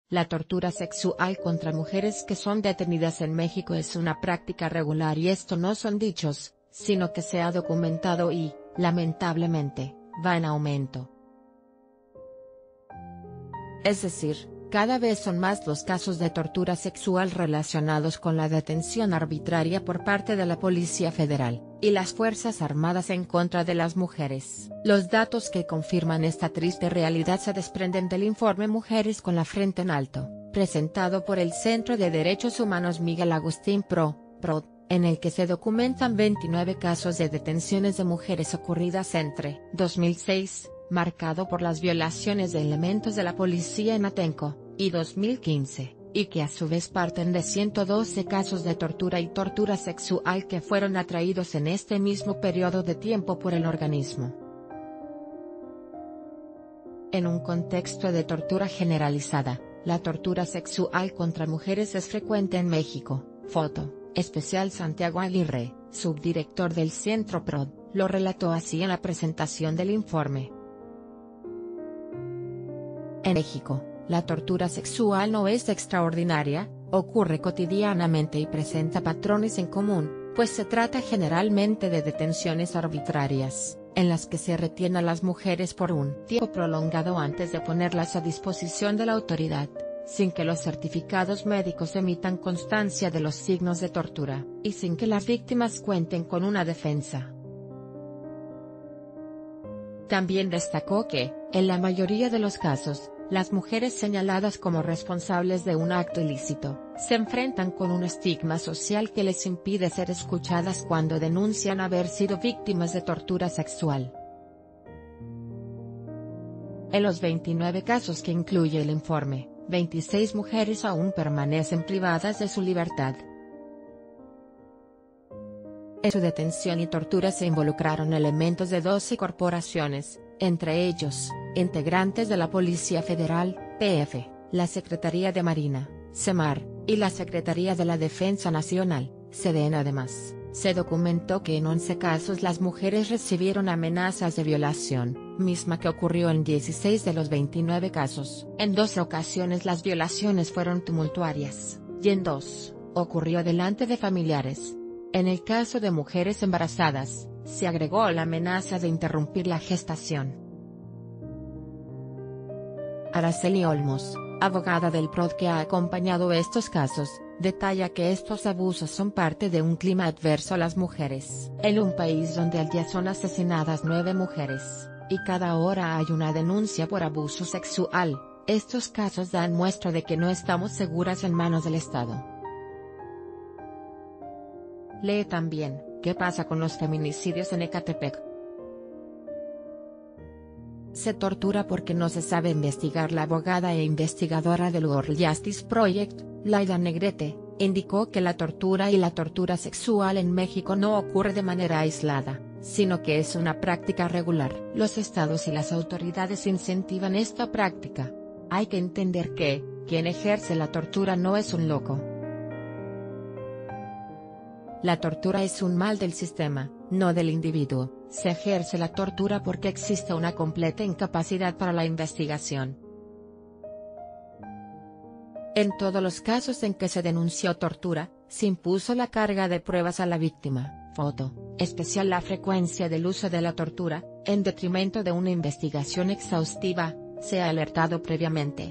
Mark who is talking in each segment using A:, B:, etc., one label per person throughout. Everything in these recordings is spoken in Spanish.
A: La tortura sexual contra mujeres que son detenidas en México es una práctica regular y esto no son dichos, sino que se ha documentado y, lamentablemente, va en aumento. Es decir, cada vez son más los casos de tortura sexual relacionados con la detención arbitraria por parte de la Policía Federal y las Fuerzas Armadas en contra de las mujeres. Los datos que confirman esta triste realidad se desprenden del informe Mujeres con la Frente en Alto, presentado por el Centro de Derechos Humanos Miguel Agustín PROD, en el que se documentan 29 casos de detenciones de mujeres ocurridas entre 2006, marcado por las violaciones de elementos de la policía en Atenco, y 2015, y que a su vez parten de 112 casos de tortura y tortura sexual que fueron atraídos en este mismo periodo de tiempo por el organismo. En un contexto de tortura generalizada, la tortura sexual contra mujeres es frecuente en México. Foto, especial Santiago Aguirre, subdirector del Centro PROD, lo relató así en la presentación del informe. En México, la tortura sexual no es extraordinaria, ocurre cotidianamente y presenta patrones en común, pues se trata generalmente de detenciones arbitrarias, en las que se retiene a las mujeres por un tiempo prolongado antes de ponerlas a disposición de la autoridad, sin que los certificados médicos emitan constancia de los signos de tortura, y sin que las víctimas cuenten con una defensa. También destacó que, en la mayoría de los casos, las mujeres señaladas como responsables de un acto ilícito, se enfrentan con un estigma social que les impide ser escuchadas cuando denuncian haber sido víctimas de tortura sexual. En los 29 casos que incluye el informe, 26 mujeres aún permanecen privadas de su libertad. En su detención y tortura se involucraron elementos de 12 corporaciones, entre ellos, integrantes de la Policía Federal, PF, la Secretaría de Marina, SEMAR, y la Secretaría de la Defensa Nacional, SEDEN. Además, se documentó que en 11 casos las mujeres recibieron amenazas de violación, misma que ocurrió en 16 de los 29 casos. En 2 ocasiones las violaciones fueron tumultuarias, y en 2, ocurrió delante de familiares. En el caso de mujeres embarazadas, se agregó la amenaza de interrumpir la gestación. Araceli Olmos, abogada del PROD que ha acompañado estos casos, detalla que estos abusos son parte de un clima adverso a las mujeres. En un país donde al día son asesinadas 9 mujeres, y cada hora hay una denuncia por abuso sexual, estos casos dan muestra de que no estamos seguras en manos del Estado. Lee también, ¿qué pasa con los feminicidios en Ecatepec? Se tortura porque no se sabe investigar. La abogada e investigadora del World Justice Project, Laida Negrete, indicó que la tortura y la tortura sexual en México no ocurre de manera aislada, sino que es una práctica regular. Los estados y las autoridades incentivan esta práctica. Hay que entender que, quien ejerce la tortura no es un loco. La tortura es un mal del sistema, no del individuo. Se ejerce la tortura porque existe una completa incapacidad para la investigación. En todos los casos en que se denunció tortura, se impuso la carga de pruebas a la víctima. Foto, especial la frecuencia del uso de la tortura, en detrimento de una investigación exhaustiva, se ha alertado previamente.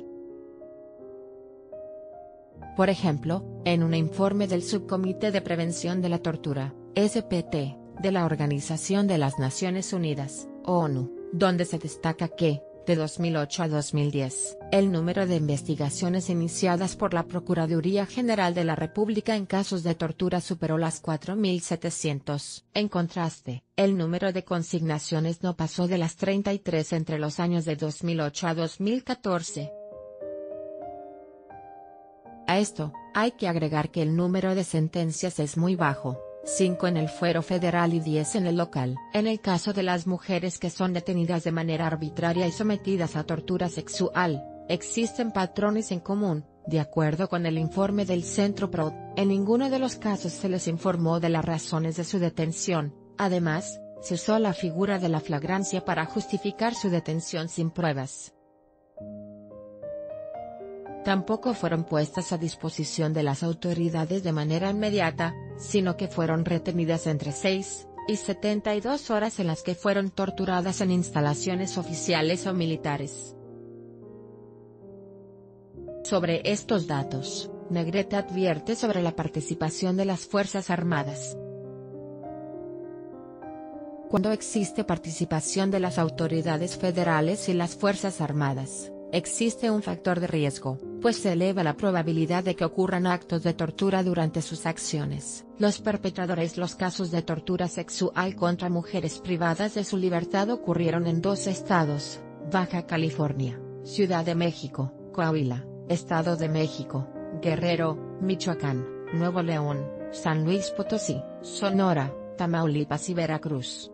A: Por ejemplo, en un informe del Subcomité de Prevención de la Tortura, SPT, de la Organización de las Naciones Unidas, ONU, donde se destaca que, de 2008 a 2010, el número de investigaciones iniciadas por la Procuraduría General de la República en casos de tortura superó las 4.700. En contraste, el número de consignaciones no pasó de las 33 entre los años de 2008 a 2014. A esto, hay que agregar que el número de sentencias es muy bajo, 5 en el fuero federal y 10 en el local. En el caso de las mujeres que son detenidas de manera arbitraria y sometidas a tortura sexual, existen patrones en común. De acuerdo con el informe del Centro PROD, en ninguno de los casos se les informó de las razones de su detención. Además, se usó la figura de la flagrancia para justificar su detención sin pruebas. tampoco fueron puestas a disposición de las autoridades de manera inmediata, sino que fueron retenidas entre 6 y 72 horas en las que fueron torturadas en instalaciones oficiales o militares. Sobre estos datos, Negrete advierte sobre la participación de las Fuerzas Armadas. Cuando existe participación de las autoridades federales y las Fuerzas Armadas, existe un factor de riesgo, pues se eleva la probabilidad de que ocurran actos de tortura durante sus acciones. Los perpetradores. Los casos de tortura sexual contra mujeres privadas de su libertad ocurrieron en 2 estados, Baja California, Ciudad de México, Coahuila, Estado de México, Guerrero, Michoacán, Nuevo León, San Luis Potosí, Sonora, Tamaulipas y Veracruz.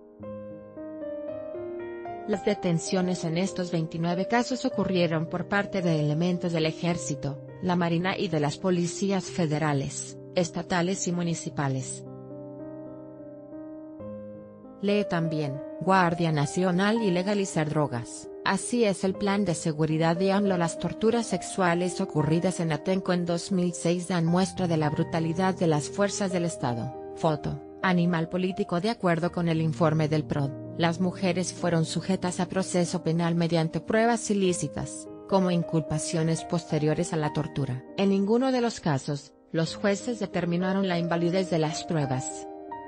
A: Las detenciones en estos 29 casos ocurrieron por parte de elementos del Ejército, la Marina y de las policías federales, estatales y municipales. Lee también, Guardia Nacional y legalizar drogas. Así es el plan de seguridad de AMLO. Las torturas sexuales ocurridas en Atenco en 2006 dan muestra de la brutalidad de las fuerzas del Estado. Foto, Animal Político. De acuerdo con el informe del PROD, las mujeres fueron sujetas a proceso penal mediante pruebas ilícitas, como inculpaciones posteriores a la tortura. En ninguno de los casos, los jueces determinaron la invalidez de las pruebas.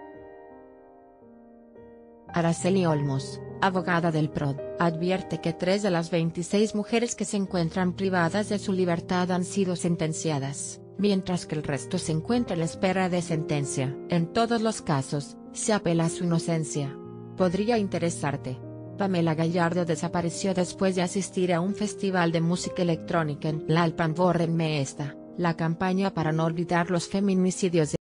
A: Araceli Olmos, abogada del PROD, advierte que 3 de las 26 mujeres que se encuentran privadas de su libertad han sido sentenciadas, mientras que el resto se encuentra a la espera de sentencia. En todos los casos, se apela a su inocencia. Podría interesarte. Pamela Gallardo desapareció después de asistir a un festival de música electrónica en Tlalpan. Bórrenme esta, la campaña para no olvidar los feminicidios